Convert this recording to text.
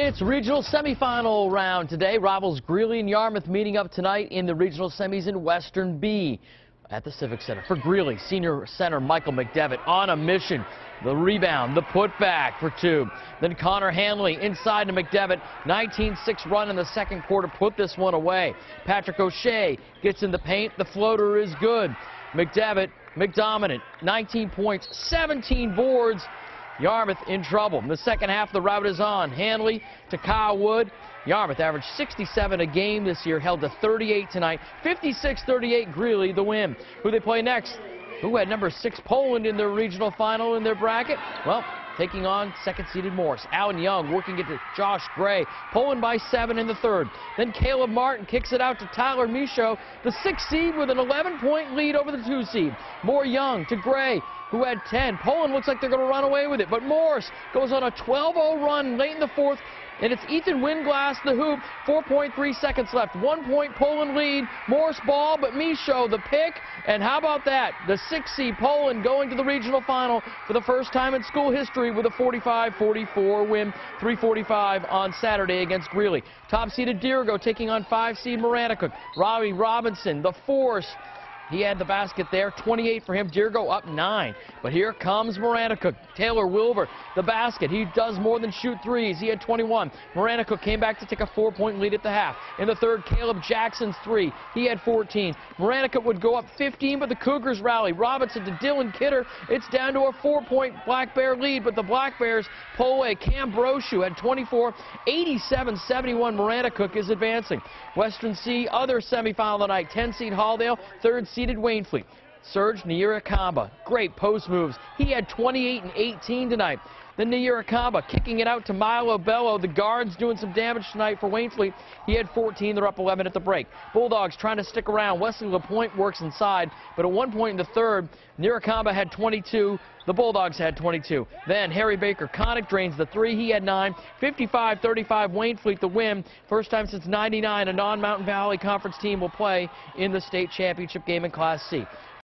It's regional semifinal round today. Rivals Greely and Yarmouth meeting up tonight in the regional semis in Western B at the Civic Center. For Greely, senior center Michael McDevitt on a mission. The rebound, the putback for two. Then Connor Hanley inside to McDevitt. 19-6 run in the second quarter put this one away. Patrick O'Shea gets in the paint. The floater is good. McDevitt, McDominant, 19 points, 17 boards. Yarmouth in trouble. In the second half, the rout is on. Hanley to Kyle Wood. Yarmouth averaged 67 a game this year, held to 38 tonight. 56-38 Greely, the win. Who they play next? Who had number 6 Poland in their regional final in their bracket? Well, taking on second-seeded Morris. Alan Young working it to Josh Gray. Poland by 7 in the third. Then Caleb Martin kicks it out to Tyler Michaud, the 6th seed with an 11-point lead over the 2 seed. More Young to Gray, who had 10. Poland looks like they're going to run away with it, but Morris goes on a 12-0 run late in the fourth, and it's Ethan Winglass, the hoop. 4.3 seconds left. 1-point Poland lead. Morris ball, but Michaud the pick. And how about that? The 6th seed Poland going to the regional final for the first time in school history with a 45-44 win. 3:45 on Saturday against Greely. Top-seeded Dirigo taking on 5-seed Maranacook. Robbie Robinson, the force. He had the basket there, 28 for him. Dirigo up 9. But here comes Maranacook. Taylor Wilver, the basket. He does more than shoot threes. He had 21. Maranacook came back to take a 4-point lead at the half. In the third, Caleb Jackson's 3. He had 14. Maranacook would go up 15, but the Cougars rally. Robinson to Dylan Kidder. It's down to a 4-point Black Bear lead, but the Black Bears pull away. Cam Brochu had 24. 87-71 Maranacook is advancing. Western C, other semifinal tonight. 10-seed Halldale, 3rd-seeded Waynflete. Serge Nyirakamba, great post moves. He had 28 and 18 tonight. Then Nyirakamba kicking it out to Milo Bello. The guards doing some damage tonight for Waynflete. He had 14. They're up 11 at the break. Bulldogs trying to stick around. Wesley LaPointe works inside, but at one point in the third, Nyirakamba had 22. The Bulldogs had 22. Then Harry Baker Connick drains the 3. He had 9. 55-35 Waynflete the win. First time since '99 a non-Mountain Valley Conference team will play in the state championship game in Class C.